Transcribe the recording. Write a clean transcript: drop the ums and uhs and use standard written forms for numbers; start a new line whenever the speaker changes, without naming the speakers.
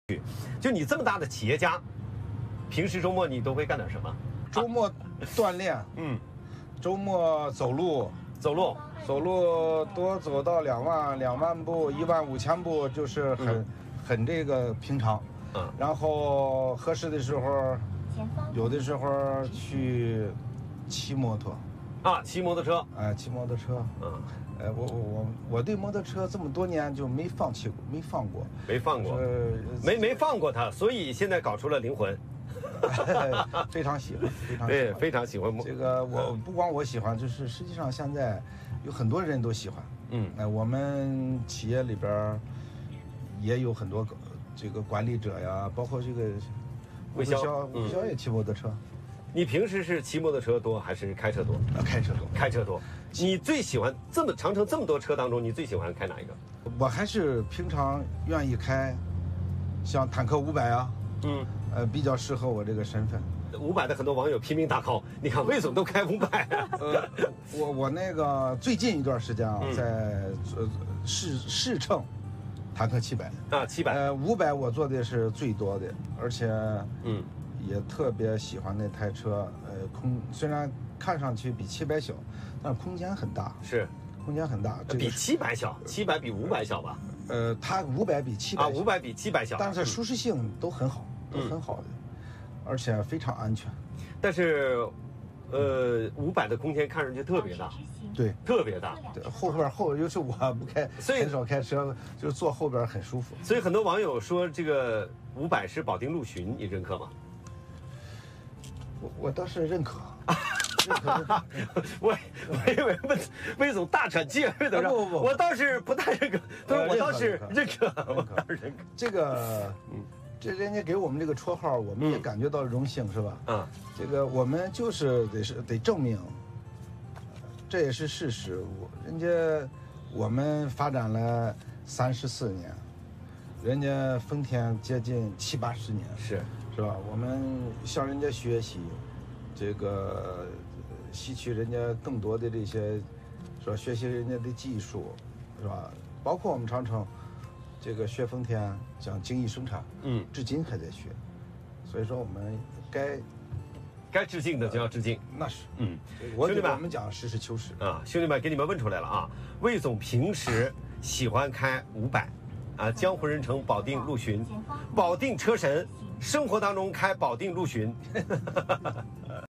就你这么大的企业家，平时周末你都会干点什么？
周末锻炼，周末走路多走到2万步15000步，就是很这个平常。然后合适的时候，有的时候去骑摩托。
骑摩托车。
骑摩托车。我对摩托车这么多年就没放过，没
放过它，所以现在搞出了灵魂。
非常喜欢，
非常喜欢。
这个我不光我喜欢，就是实际上现在有很多人都喜欢。我们企业里边也有很多这个管理者呀，包括这个
魏销
也骑摩托车。
你平时是骑摩托车多还是开车多？开车多。你最喜欢长城这么多车当中，你最喜欢开哪一个？
我还是平常愿意开，像坦克500啊，比较适合我这个身份。
500的很多网友拼命大 call， 你看魏总都开500。
我那个最近一段时间在试乘坦克700。
700。
500我做的是最多的，而且也特别喜欢那台车。虽然看上去比700小，但是空间很大。空间很大。
比700小，700比500小吧？
它500比700小。
500比700小。
但是舒适性都很好，很好的，而且非常安全。
但是，500的空间看上去特别大。
对，
特别大。
对，后边尤其我不开，很少开车，就坐后边很舒服。
所以很多网友说这个500是保定陆巡，你认可吗？
我倒是认可。
我以为魏总大喘气，魏总说我倒是不太认可，他说我倒是认可。
这个，这人家给我们这个绰号，我们也感觉到荣幸，是吧？这个我们就是得证明，这也是事实。我们发展了34年，人家丰田接近70、80年，是吧？我们向人家学习，这个吸取人家更多的这些，是吧？学习人家的技术，是吧？包括我们长城，这个学丰田讲精益生产，至今还在学。所以说我们
该致敬的就要致敬。
那是，
兄弟们，
我们讲实事求是
啊，兄弟们，给你们问出来了啊！魏总平时喜欢开500，江湖人称保定陆巡，保定车神。生活当中开保定陆巡。